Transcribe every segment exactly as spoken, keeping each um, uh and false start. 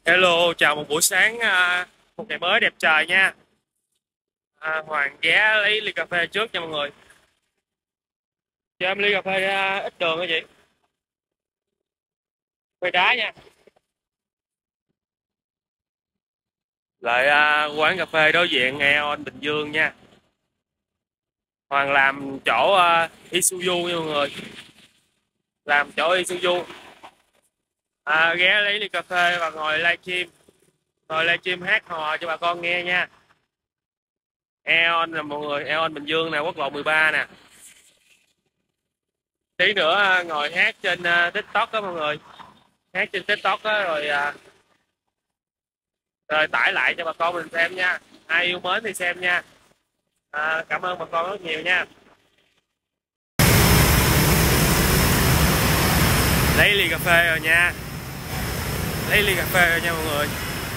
Hello, chào một buổi sáng, à, một ngày mới đẹp trời nha. À, Hoàng ghé lấy ly cà phê trước nha mọi người. Cho em ly cà phê à, ít đường hả chị? Phê đá nha. Lại à, quán cà phê đối diện Aeon Bình Dương nha. Hoàng làm chỗ à, Isuzu nha mọi người. Làm chỗ Isuzu. À, ghé lấy ly cà phê và ngồi livestream. Ngồi livestream hát hò cho bà con nghe nha. Aeon là mọi người, Aeon Bình Dương nè, quốc lộ mười ba nè. Tí nữa à, ngồi hát trên à, TikTok đó mọi người. Hát trên TikTok đó, rồi à, rồi tải lại cho bà con mình xem nha. Ai yêu mến thì xem nha. À, cảm ơn bà con rất nhiều nha. Lấy ly cà phê rồi nha. Lấy ly cà phê rồi nha mọi người.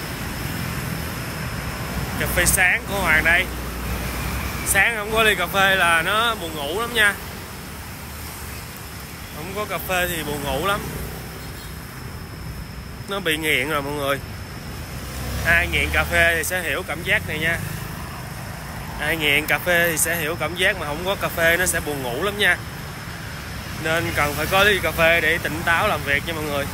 Cà phê sáng của Hoàng đây. Sáng không có ly cà phê là nó buồn ngủ lắm nha. Không có cà phê thì buồn ngủ lắm. Nó bị nghiện rồi mọi người. Ai nghiện cà phê thì sẽ hiểu cảm giác này nha. Ai nghiện cà phê thì sẽ hiểu cảm giác mà không có cà phê nó sẽ buồn ngủ lắm nha. Nên cần phải có ly cà phê để tỉnh táo làm việc nha mọi người.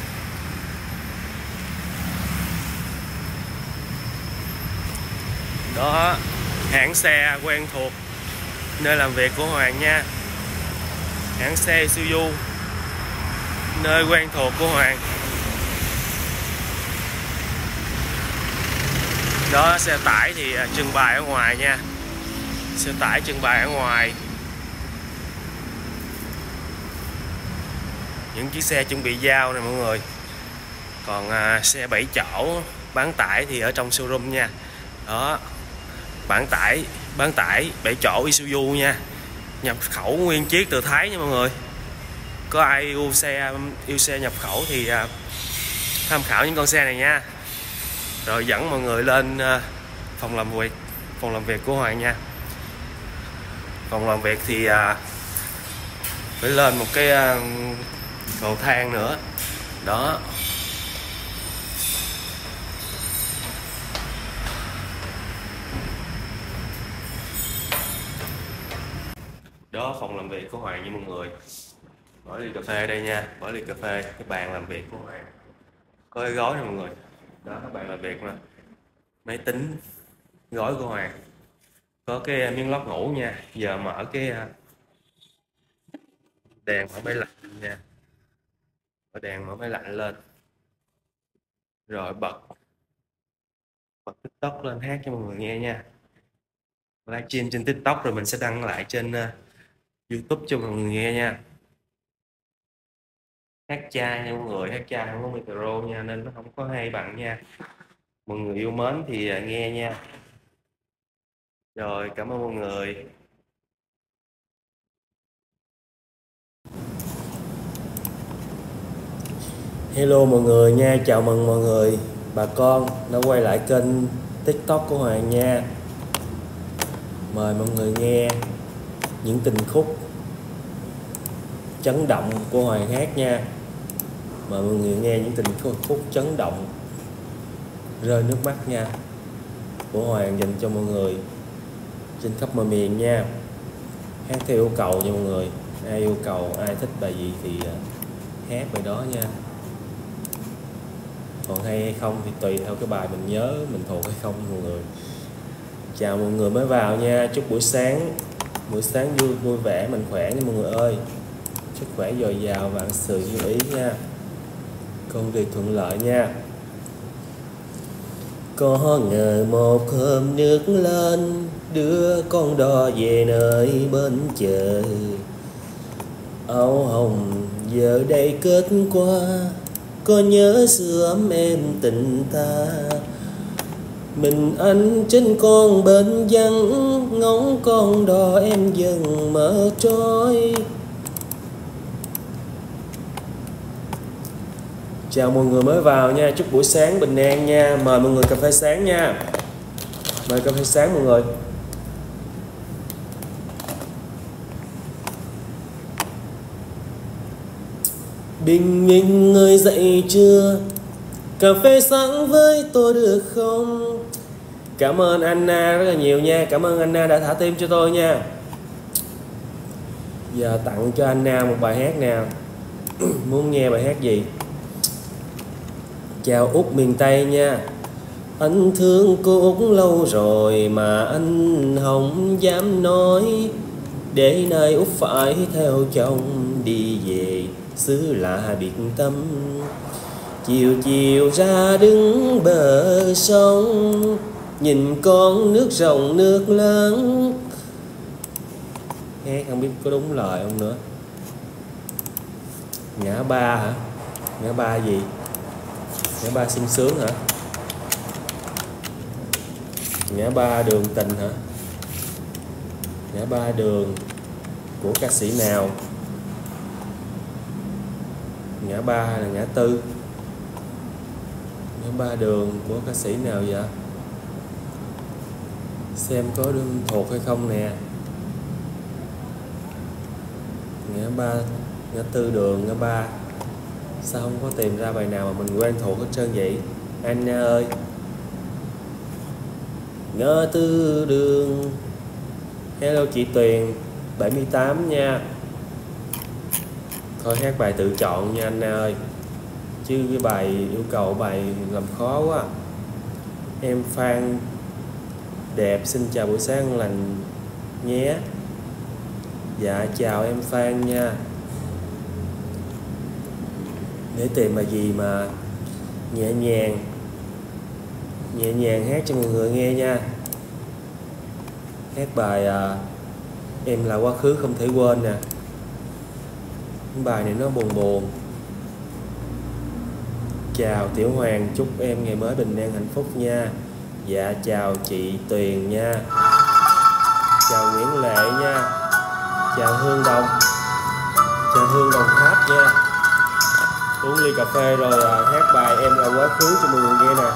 Đó, hãng xe quen thuộc nơi làm việc của Hoàng nha. Hãng xe Isuzu, nơi quen thuộc của Hoàng. Đó, xe tải thì trưng bày ở ngoài nha. Xe tải trưng bày ở ngoài. Những chiếc xe chuẩn bị giao này mọi người. Còn à, xe bảy chỗ bán tải thì ở trong showroom nha. Đó, bán tải bán tải bảy chỗ Isuzu nha, nhập khẩu nguyên chiếc từ Thái nha mọi người. Có ai yêu xe yêu xe nhập khẩu thì à, tham khảo những con xe này nha. Rồi dẫn mọi người lên à, phòng làm việc phòng làm việc của Hoàng nha. Phòng làm việc thì à, phải lên một cái à, cầu thang nữa. Đó, đó phòng làm việc của Hoàng nha mọi người. Bỏ ly cà phê đây nha, bỏ ly cà phê, cái bàn làm việc của Hoàng có cái gói nè mọi người. Đó, các bạn làm việc nè, máy tính, gói của Hoàng, có cái miếng lót ngủ nha. Giờ mở cái đèn mở máy lạnh nha, mở đèn mở máy lạnh lên, rồi bật bật TikTok lên hát cho mọi người nghe nha. Livestream trên TikTok rồi mình sẽ đăng lại trên uh, YouTube cho mọi người nghe nha. Hát cha nha mọi người, hát cha không có micro nha nên nó không có hay bằng nha. Mọi người yêu mến thì uh, nghe nha. Rồi, cảm ơn mọi người. Hello mọi người nha, chào mừng mọi người, bà con đã quay lại kênh TikTok của Hoàng nha. Mời mọi người nghe những tình khúc chấn động của Hoàng hát nha. Mời mọi người nghe những tình khúc chấn động, rơi nước mắt nha, của Hoàng dành cho mọi người trên khắp mọi miền nha. Hát theo yêu cầu nha mọi người. Ai yêu cầu, ai thích bài gì thì hát bài đó nha. Còn hay hay không thì tùy theo cái bài mình nhớ, mình thuộc hay không mọi người. Chào mọi người mới vào nha. Chúc buổi sáng buổi sáng vui vui vẻ, mạnh khỏe nha mọi người ơi. Sức khỏe dồi dào, vạn sự như ý nha. Công việc thuận lợi nha. Có ngờ một hôm nước lên, đưa con đò về nơi bên chờ. Áo hồng giờ đây kết qua, có nhớ xưa ấm em tình ta. Mình anh trên con bên vắng, ngóng con đò em dần mở trôi. Chào mọi người mới vào nha, chúc buổi sáng bình an nha. Mời mọi người cà phê sáng nha. Mời cà phê sáng mọi người. Bình minh người dậy chưa? cà phê sáng với tôi được không? Cảm ơn Anna rất là nhiều nha. Cảm ơn Anna đã thả tim cho tôi nha. Giờ tặng cho Anna một bài hát nào. Muốn nghe bài hát gì? Chào Út miền Tây nha. Anh thương cô Út lâu rồi mà anh không dám nói, để nay Út phải theo chồng đi về xứ lạ biệt tâm. Chiều chiều ra đứng bờ sông, nhìn con nước rộng nước lớn. Nghe không biết có đúng lời không nữa. Ngã ba hả? Ngã ba gì? Ngã ba sung sướng hả? Ngã ba đường tình hả? Ngã ba đường của ca sĩ nào? Ngã ba hay là ngã tư? Ngã ba đường của ca sĩ nào vậy? Xem có đương thuộc hay không nè. Ngã ba, ngã tư đường, ngã ba. Sao không có tìm ra bài nào mà mình quen thuộc hết trơn vậy Anna ơi? Ngã tư đường. Hello chị Tuyền bảy mươi tám nha. Thôi hát bài tự chọn nha Anna ơi, chứ cái bài yêu cầu bài làm khó quá. Em Phan đẹp xin chào buổi sáng lành nhé. Dạ chào em Phan nha. Để tìm bài gì mà nhẹ nhàng nhẹ nhàng hát cho mọi người nghe nha. Hát bài à, em là quá khứ không thể quên nè. Bài này nó buồn buồn. Chào Tiểu Hoàng, chúc em ngày mới bình an hạnh phúc nha. Dạ chào chị Tuyền nha. Chào Nguyễn Lệ nha. Chào Hương Đồng. Chào Hương Đồng Tháp nha. Uống ly cà phê rồi à, hát bài em là quá khứ cho mọi người nghe nè.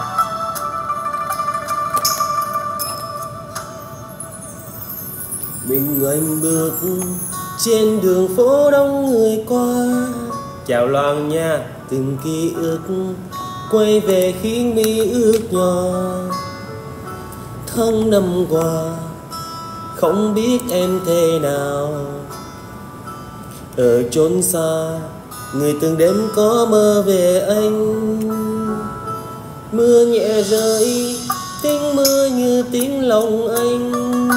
Mình anh bước trên đường phố đông người qua. Chào Loan nha. Từng ký ức quay về khi mi ước nhỏ. Tháng năm qua không biết em thế nào, ở chốn xa người từng đêm có mơ về anh. Mưa nhẹ rơi, tiếng mưa như tiếng lòng anh.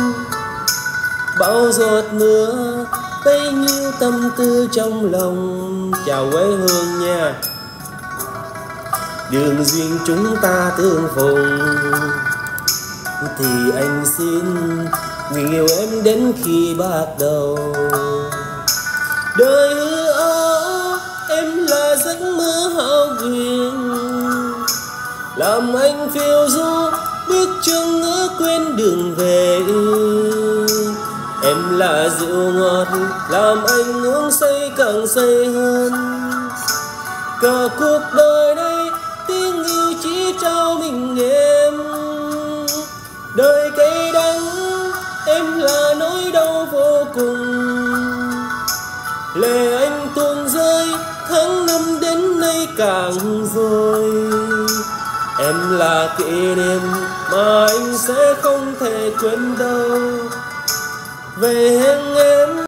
Bao giọt mưa bấy nhiêu tâm tư trong lòng. Chào quê hương nha. Đường duyên chúng ta tương phùng, thì anh xin người yêu em đến khi bắt đầu. Đời hư ảo em là giấc mơ hão huyền, làm anh phiêu du bước chân ngỡ quên đường về. Em là rượu ngọt làm anh uống say càng say hơn. Cả cuộc đời này tiếng yêu chỉ trao mình em. Đời cay đắng em là nỗi đau vô cùng. Lệ anh tuôn rơi tháng năm đến nay càng rồi. Em là kỷ niệm mà anh sẽ không thể quên đâu. Về hẹn em.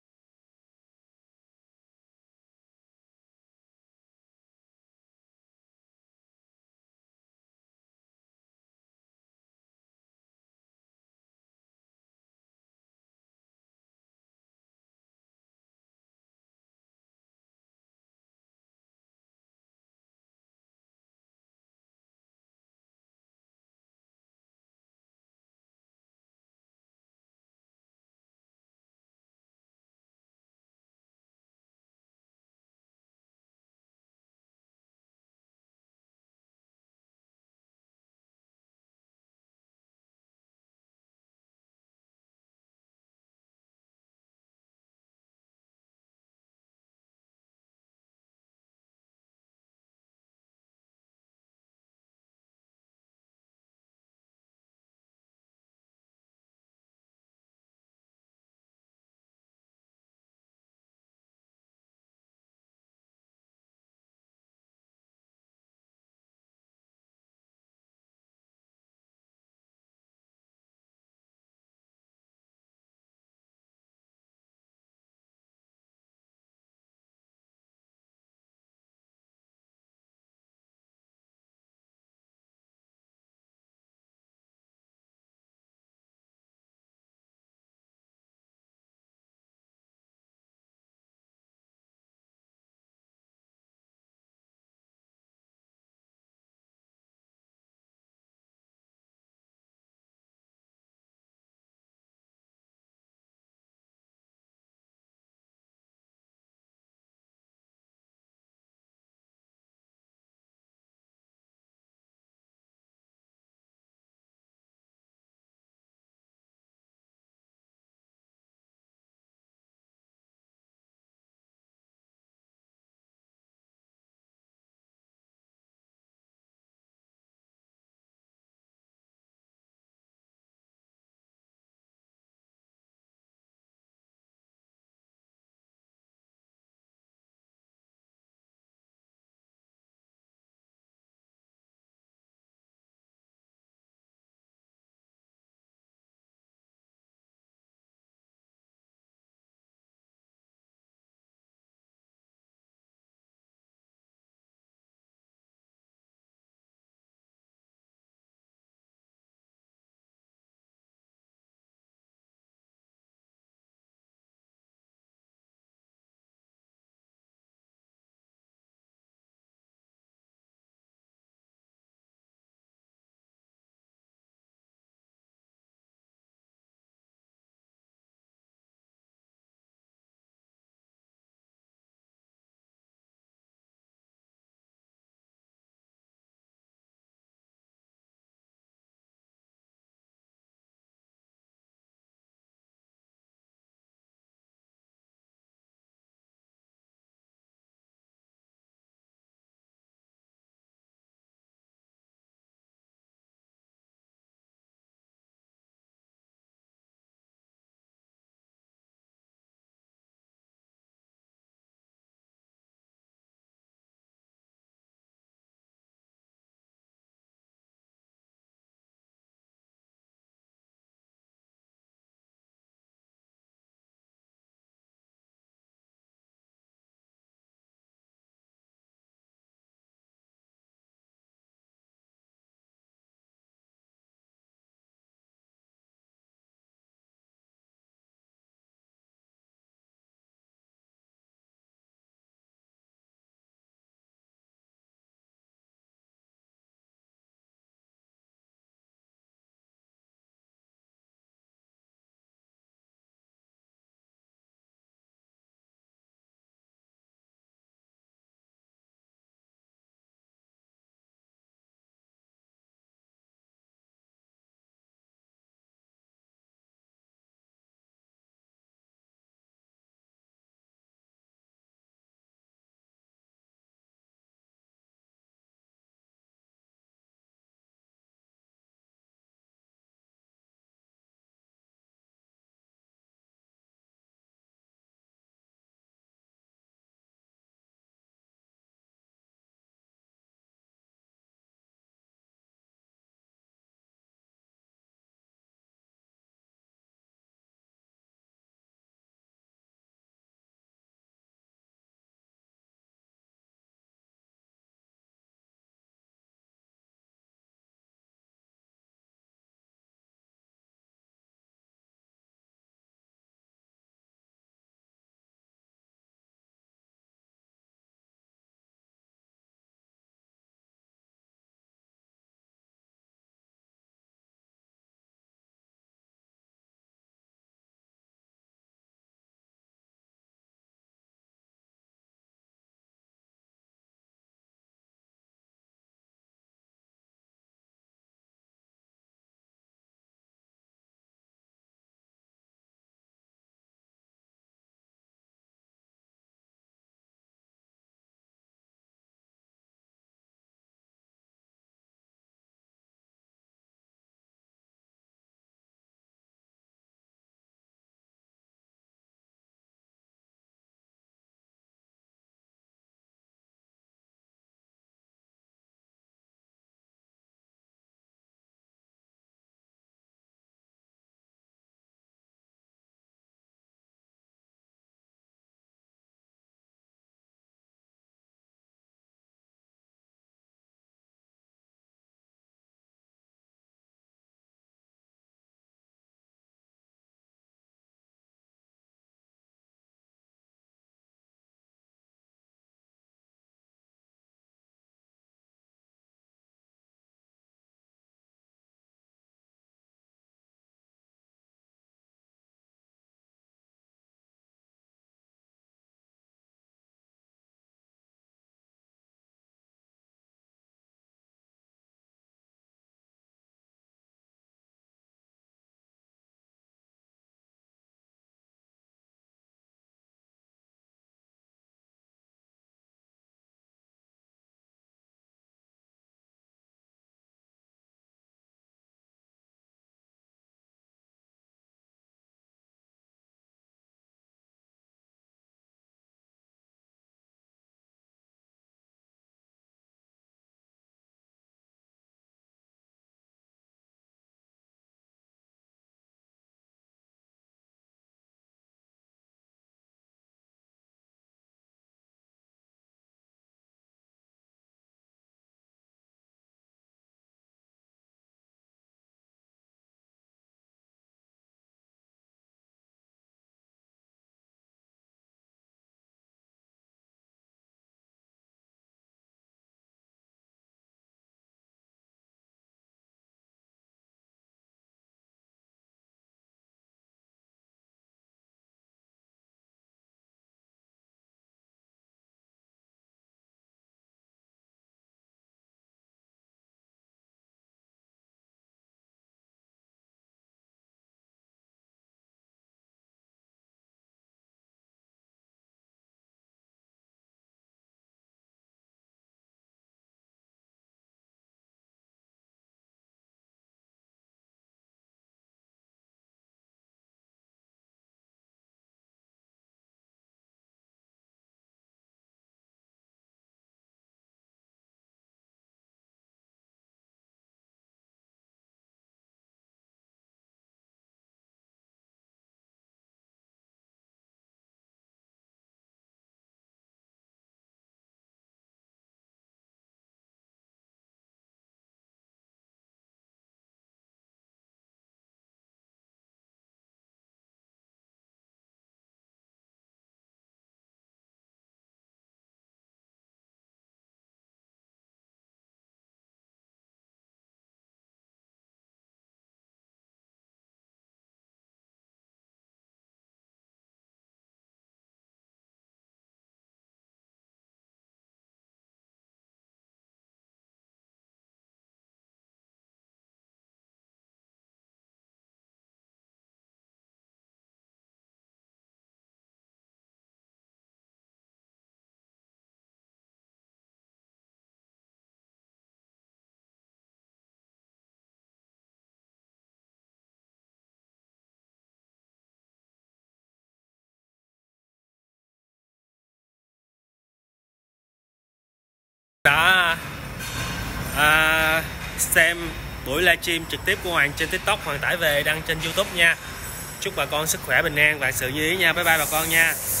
đã à, xem buổi livestream trực tiếp của Hoàng trên TikTok. Hoàng tải về đăng trên YouTube nha. Chúc bà con sức khỏe bình an và sự như ý nha. Bye bye bà con nha.